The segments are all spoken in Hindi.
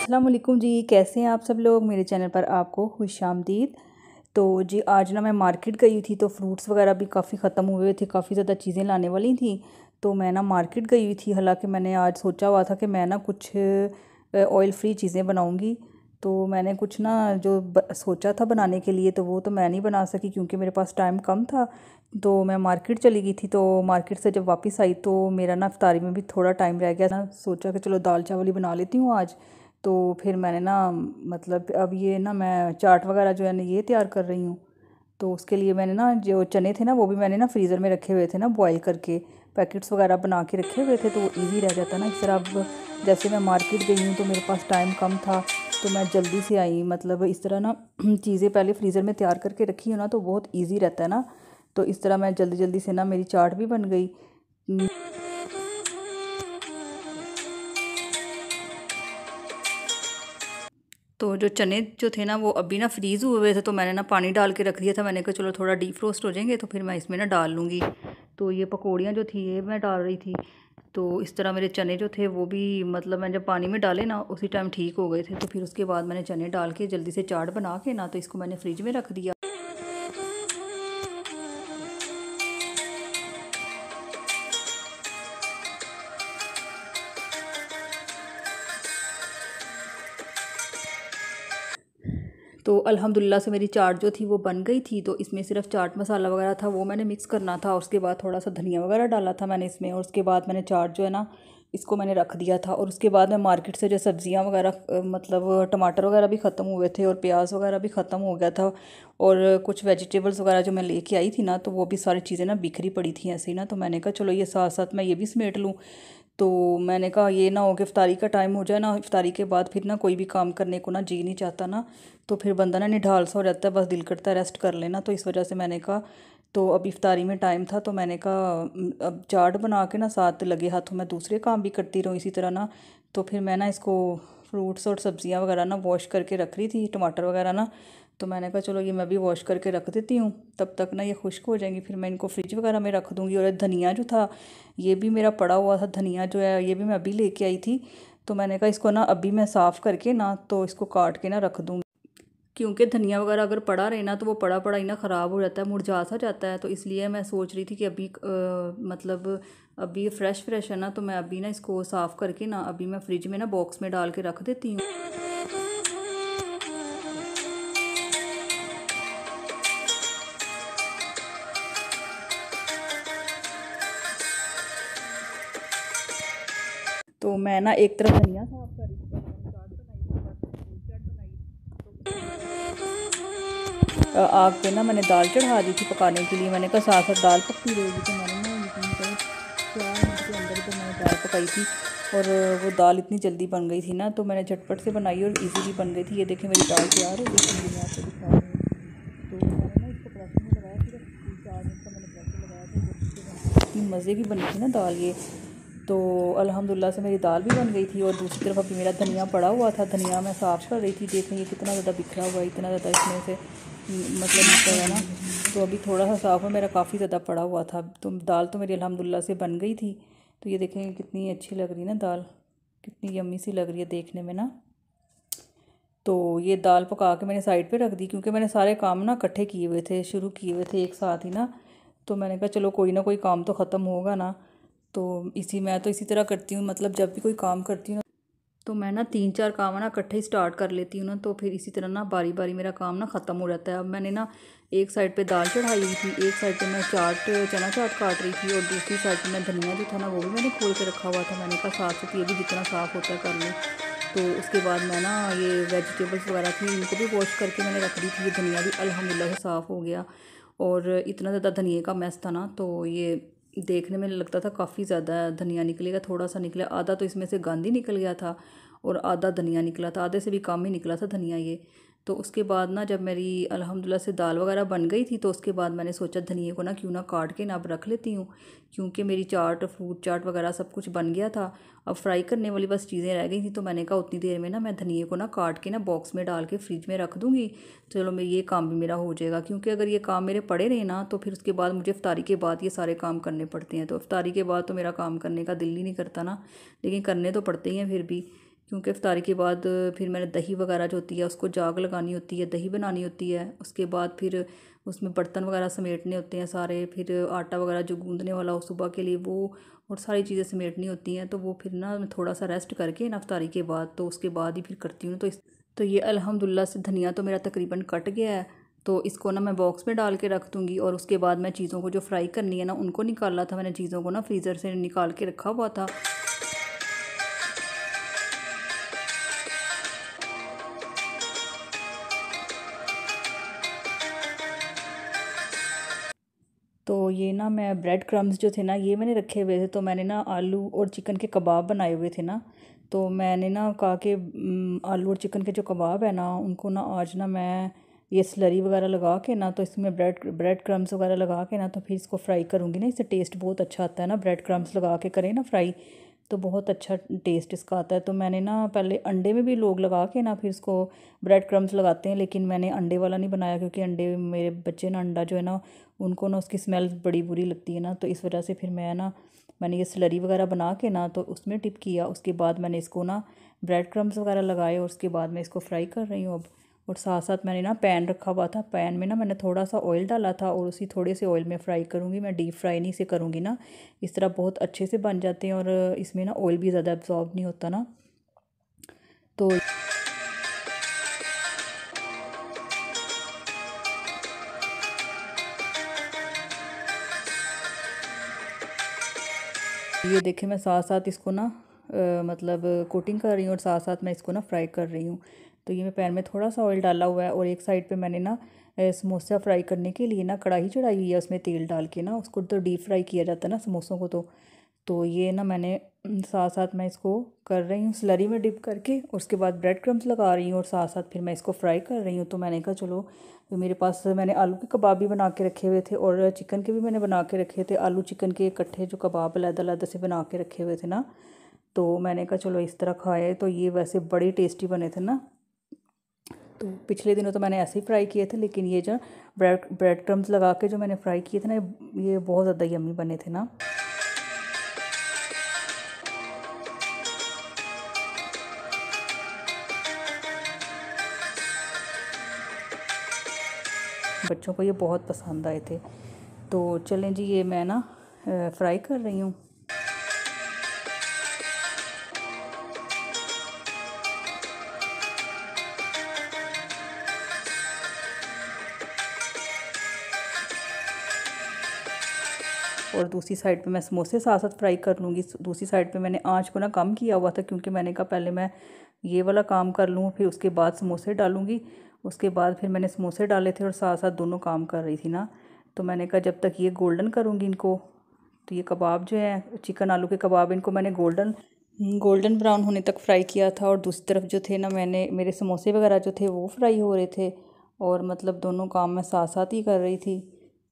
अस्सलाम वालेकुम जी। कैसे हैं आप सब लोग। मेरे चैनल पर आपको खुशामदीद। तो जी आज ना मैं मार्केट गई थी तो फ्रूट्स वगैरह भी काफ़ी ख़त्म हुए थे, काफ़ी ज़्यादा चीज़ें लाने वाली थी। तो मैं ना मार्केट गई हुई थी। हालांकि मैंने आज सोचा हुआ था कि मैं ना कुछ ऑयल फ्री चीज़ें बनाऊंगी। तो मैंने कुछ ना जो सोचा था बनाने के लिए तो वो तो मैं नहीं बना सकी क्योंकि मेरे पास टाइम कम था। तो मैं मार्केट चली गई थी। तो मार्केट से जब वापस आई तो मेरा ना इफ्तारी में भी थोड़ा टाइम रह गया ना। सोचा कि चलो दाल चावल ही बना लेती हूँ आज। तो फिर मैंने ना मतलब अब ये ना मैं चाट वगैरह जो है ना ये तैयार कर रही हूँ। तो उसके लिए मैंने ना जो चने थे ना वो भी मैंने ना फ्रीज़र में रखे हुए थे ना, बॉयल करके पैकेट्स वगैरह बना के रखे हुए थे। तो वो ईज़ी रह जाता ना इस तरह। अब जैसे मैं मार्केट गई हूँ तो मेरे पास टाइम कम था तो मैं जल्दी से आई। मतलब इस तरह ना चीज़ें पहले फ्रीज़र में तैयार करके रखी हो ना तो बहुत ईज़ी रहता है ना। तो इस तरह मैं जल्दी जल्दी से ना मेरी चाट भी बन गई। तो जो चने जो थे ना वो अभी ना फ्रीज़ हुए हुए थे तो मैंने ना पानी डाल के रख दिया था। मैंने कहा चलो थोड़ा डीप फ्रोस्ट हो जाएंगे तो फिर मैं इसमें ना डाल लूँगी। तो ये पकौड़ियाँ जो थी ये मैं डाल रही थी। तो इस तरह मेरे चने जो थे वो भी मतलब मैं जब पानी में डाले ना उसी टाइम ठीक हो गए थे। तो फिर उसके बाद मैंने चने डाल के जल्दी से चाट बना के ना तो इसको मैंने फ्रिज में रख दिया। तो अल्हम्दुलिल्लाह से मेरी चाट जो थी वो बन गई थी। तो इसमें सिर्फ चाट मसाला वगैरह था वो मैंने मिक्स करना था और उसके बाद थोड़ा सा धनिया वगैरह डाला था मैंने इसमें। और उसके बाद मैंने चाट जो है ना इसको मैंने रख दिया था। और उसके बाद मैं मार्केट से जो सब्ज़ियाँ वगैरह मतलब टमाटर वगैरह भी ख़त्म हुए थे और प्याज वगैरह भी ख़त्म हो गया था। और कुछ वेजिटेबल्स वगैरह जो मैं लेके आई थी ना तो वो भी सारी चीज़ें ना बिखरी पड़ी थी ऐसे ही ना। तो मैंने कहा चलो ये साथ साथ मैं ये भी समेट लूँ। तो मैंने कहा ये ना हो कि इफ्तारी का टाइम हो जाए ना, इफ्तारी के बाद फिर ना कोई भी काम करने को ना जी नहीं चाहता ना। तो फिर बंदा ना निढाल सा हो जाता है, बस दिल करता है रेस्ट कर लेना। तो इस वजह से मैंने कहा तो अब इफ्तारी में टाइम था तो मैंने कहा अब चाट बना के ना साथ लगे हाथों मैं दूसरे काम भी करती रहूँ इसी तरह ना। तो फिर मैं ना इसको फ्रूट्स और सब्ज़ियाँ वगैरह ना वॉश करके रख रही थी, टमाटर वगैरह ना। तो मैंने कहा चलो ये मैं भी वॉश करके रख देती हूँ, तब तक ना ये खुश्क हो जाएंगी फिर मैं इनको फ्रिज वगैरह में रख दूँगी। और धनिया जो था ये भी मेरा पड़ा हुआ था, धनिया जो है ये भी मैं अभी लेके आई थी। तो मैंने कहा इसको ना अभी मैं साफ़ करके ना तो इसको काट के ना रख दूँगी क्योंकि धनिया वगैरह अगर पड़ा रहे ना तो वो पड़ा पड़ा ही ना ख़राब हो जाता है, मुरझा सा जाता है। तो इसलिए मैं सोच रही थी कि अभी मतलब अभी फ्रेश फ्रेश है ना तो मैं अभी ना इसको साफ़ करके ना अभी मैं फ्रिज में ना बॉक्स में डाल के रख देती हूँ। तो मैं ना एक तरफ धनिया साफ़ कर रही थी, पहले मैंने चाट बनाई, उसके बाद मैंने चाट बनाई। आग पे ना मैंने दाल चढ़ा दी थी पकाने के लिए। मैंने कहा साथ साथ दाल पकती रहेगी। तो मैंने ना यकीन करो 4 मिनट के अंदर तो मैंने दाल पकाई थी। और वो दाल इतनी जल्दी बन गई थी ना तो मैंने झटपट से बनाई और इजीली बन गई थी। ये देखें मेरी दाल तैयार हो गई थी, ये मैं आपको दिखा रही हूँ। तो मैंने ना इसको प्रेशर में लगाया, सिर्फ 3-4 मिनट का मैंने प्रेशर लगाया था। इतनी मज़े की बनी थी ना दाल ये। तो अल्हम्दुलिल्लाह से मेरी दाल भी बन गई थी। और दूसरी तरफ अभी मेरा धनिया पड़ा हुआ था, धनिया मैं साफ़ कर रही थी। देखें ये कितना ज़्यादा बिखरा हुआ है, इतना ज़्यादा इसमें से मतलब निकल है ना। तो अभी थोड़ा सा साफ़ है, मेरा काफ़ी ज़्यादा पड़ा हुआ था। तो दाल तो मेरी अल्हम्दुलिल्लाह से बन गई थी। तो ये देखें कितनी अच्छी लग रही है ना दाल, कितनी यम्मी सी लग रही है देखने में ना। तो ये दाल पका के मैंने साइड पे रख दी क्योंकि मैंने सारे काम ना इकट्ठे किए हुए थे, शुरू किए हुए थे एक साथ ही ना। तो मैंने कहा चलो कोई ना कोई काम तो ख़त्म होगा ना। तो मैं तो इसी तरह करती हूँ, मतलब जब भी कोई काम करती हूँ तो मैं ना 3-4 काम ना इकट्ठे ही स्टार्ट कर लेती हूँ ना। तो फिर इसी तरह ना बारी बारी मेरा काम ना ख़त्म हो जाता है। अब मैंने ना एक साइड पे दाल चढ़ाई हुई थी, एक साइड पे मैं चना चाट काट रही थी और दूसरी साइड पे मैं धनिया जो था ना वो भी मैंने खोल के रखा हुआ था। मैंने कहा साथ साथ ये भी जितना साफ़ होता है कर लूँ। तो उसके बाद मैं ना ये वेजिटेबल्स वगैरह थी इनको भी वॉश करके मैंने रख दी थी। ये धनिया भी अल्हम्दुलिल्लाह से साफ़ हो गया। और इतना ज़्यादा धनिए का मैस था ना तो ये देखने में लगता था काफ़ी ज़्यादा धनिया निकलेगा, थोड़ा सा निकला, आधा तो इसमें से गांधी निकल गया था और आधा धनिया निकला था, आधे से भी कम ही निकला था धनिया ये। तो उसके बाद ना जब मेरी अल्हम्दुलिल्लाह से दाल वगैरह बन गई थी तो उसके बाद मैंने सोचा धनिए को ना क्यों ना काट के ना अब रख लेती हूँ क्योंकि मेरी चाट फ्रूट चाट वगैरह सब कुछ बन गया था। अब फ्राई करने वाली बस चीज़ें रह गई थी। तो मैंने कहा उतनी देर में ना मैं धनिए को ना काट के ना बॉक्स में डाल के फ्रिज में रख दूँगी। चलो मैं ये काम भी मेरा हो जाएगा क्योंकि अगर ये काम मेरे पड़े रहे ना तो फिर उसके बाद मुझे इफ्तारी के बाद ये सारे काम करने पड़ते हैं। तो इफ्तारी के बाद तो मेरा काम करने का दिल ही नहीं करता ना, लेकिन करने तो पड़ते ही हैं फिर भी क्योंकि इफ्तारी के बाद फिर मैंने दही वगैरह जो होती है उसको जाग लगानी होती है, दही बनानी होती है। उसके बाद फिर उसमें बर्तन वगैरह समेटने होते हैं सारे, फिर आटा वगैरह जो गूंदने वाला हो सुबह के लिए वो, और सारी चीज़ें समेटनी होती हैं। तो वो फिर ना मैं थोड़ा सा रेस्ट करके ना इफ्तारी के बाद तो उसके बाद ही फिर करती हूँ। तो ये अल्हम्दुलिल्लाह से धनिया तो मेरा तकरीबन कट गया है। तो इसको ना मैं बॉक्स में डाल के रख दूँगी। और उसके बाद मैं चीज़ों को जो फ्राई करनी है ना उनको निकाला था मैंने, चीज़ों को ना फ्रीज़र से निकाल के रखा हुआ था। तो ये ना मैं ब्रेड क्रम्स जो थे ना ये मैंने रखे हुए थे। तो मैंने ना आलू और चिकन के कबाब बनाए हुए थे ना, तो मैंने ना कहा कि आलू और चिकन के जो कबाब है ना उनको ना आज ना मैं ये स्लरी वगैरह लगा के ना, तो इसमें ब्रेड क्रम्स वगैरह लगा के ना तो फिर इसको फ्राई करूँगी ना। इससे टेस्ट बहुत अच्छा आता है ना, ब्रेड क्रम्स लगा के करें ना फ्राई तो बहुत अच्छा टेस्ट इसका आता है। तो मैंने ना पहले अंडे में भी लोग लगा के ना फिर इसको ब्रेड क्रम्स लगाते हैं, लेकिन मैंने अंडे वाला नहीं बनाया क्योंकि अंडे मेरे बच्चे ना अंडा जो है ना उनको ना उसकी स्मेल बड़ी बुरी लगती है ना। तो इस वजह से फिर मैंने ये स्लरी वगैरह बना के ना तो उसमें टिप किया। उसके बाद मैंने इसको ना ब्रेड क्रम्स वगैरह लगाए और उसके बाद मैं इसको फ्राई कर रही हूँ अब। और साथ साथ मैंने ना पैन रखा हुआ था, पैन में ना मैंने थोड़ा सा ऑयल डाला था और उसी थोड़े से ऑयल में फ्राई करूँगी। मैं डीप फ्राई नहीं से करूँगी ना, इस तरह बहुत अच्छे से बन जाते हैं और इसमें ना ऑयल भी ज़्यादा एब्जॉर्ब नहीं होता ना। तो ये देखें मैं साथ साथ इसको ना मतलब कोटिंग कर रही हूँ और साथ साथ मैं इसको ना फ्राई कर रही हूँ। तो ये मैं पैन में थोड़ा सा ऑयल डाला हुआ है और एक साइड पे मैंने ना समोसा फ्राई करने के लिए ना कढ़ाई चढ़ाई हुई है, उसमें तेल डाल के ना उसको तो डीप फ्राई किया जाता है ना समोसों को। तो ये ना मैंने साथ साथ मैं इसको कर रही हूँ स्लरी में डिप करके, उसके बाद ब्रेड क्रम्स लगा रही हूँ और साथ साथ फिर मैं इसको फ्राई कर रही हूँ। तो मैंने कहा चलो, तो मेरे पास मैंने आलू के कबाब भी बना के रखे हुए थे और चिकन के भी मैंने बना के रखे थे, आलू चिकन के इकट्ठे जो कबाब अलग-अलग से बना के रखे हुए थे ना। तो मैंने कहा चलो इस तरह खाए, तो ये वैसे बड़े टेस्टी बने थे ना। तो पिछले दिनों तो मैंने ऐसे ही फ्राई किए थे, लेकिन ये जो ब्रेड क्रम्स लगा के जो मैंने फ्राई किए थे ना ये बहुत ज़्यादा यम्मी बने थे ना। बच्चों को ये बहुत पसंद आए थे। तो चलें जी, ये मैं ना फ्राई कर रही हूँ। और दूसरी साइड पे मैं समोसे साथ साथ फ्राई कर लूँगी। दूसरी साइड पे मैंने आँच को ना कम किया हुआ था क्योंकि मैंने कहा पहले मैं ये वाला काम कर लूँ फिर उसके बाद समोसे डालूँगी। उसके बाद फिर मैंने समोसे डाले थे और साथ साथ दोनों काम कर रही थी ना। तो मैंने कहा जब तक ये गोल्डन करूँगी इनको, तो ये कबाब जो है चिकन आलू के कबाब इनको मैंने गोल्डन ब्राउन होने तक फ्राई किया था। और दूसरी तरफ जो थे ना मेरे समोसे वगैरह जो थे वो फ्राई हो रहे थे और मतलब दोनों काम मैं साथ साथ ही कर रही थी।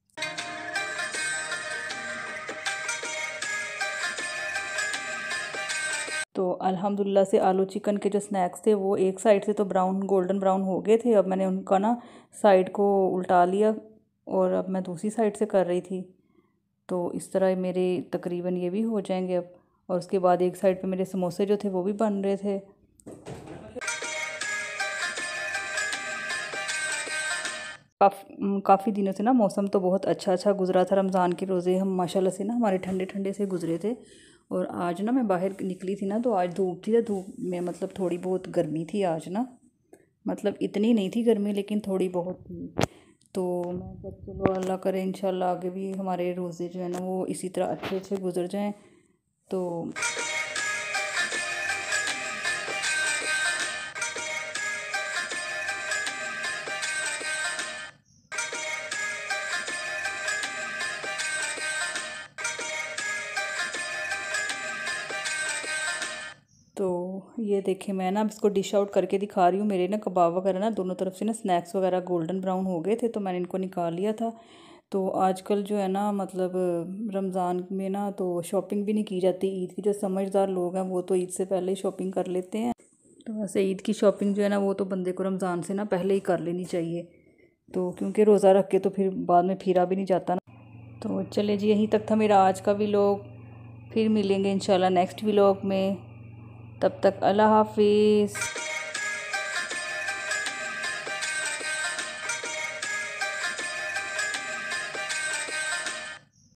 तो अल्हम्दुलिल्लाह से आलू चिकन के जो स्नैक्स थे वो एक साइड से तो गोल्डन ब्राउन हो गए थे। अब मैंने उनका ना साइड को उल्टा लिया और अब मैं दूसरी साइड से कर रही थी। तो इस तरह मेरे तकरीबन ये भी हो जाएंगे अब। और उसके बाद एक साइड पे मेरे समोसे जो थे वो भी बन रहे थे। काफ़ी दिनों से ना मौसम तो बहुत अच्छा गुजरा था। रमज़ान के रोज़े हम माशाल्लाह से ना हमारे ठंडे ठंडे से गुजरे थे। और आज ना मैं बाहर निकली थी ना तो आज धूप थी, तो धूप में मतलब थोड़ी बहुत गर्मी थी आज ना, मतलब इतनी नहीं थी गर्मी लेकिन थोड़ी बहुत थी। तो मैं जब चलो अल्लाह करे इंशाल्लाह आगे भी हमारे रोज़े जो है ना वो इसी तरह अच्छे से गुजर जाएँ। तो ये देखें मैं ना अब इसको डिश आउट करके दिखा रही हूँ। मेरे ना कबाब वगैरह ना दोनों तरफ से ना स्नैक्स वगैरह गोल्डन ब्राउन हो गए थे, तो मैंने इनको निकाल लिया था। तो आजकल जो है ना मतलब रमज़ान में ना तो शॉपिंग भी नहीं की जाती। ईद की जो समझदार लोग हैं वो तो ईद से पहले ही शॉपिंग कर लेते हैं। तो वैसे ईद की शॉपिंग जो है ना वो तो बंदे को रमज़ान से ना पहले ही कर लेनी चाहिए। तो क्योंकि रोज़ा रख के तो फिर बाद में फिरा भी नहीं जाता ना। तो चले जी, यहीं तक था मेरा आज का व्लॉग। फिर मिलेंगे इंशाल्लाह नेक्स्ट व्लॉग में। तब तक अल्लाह हाफिज़।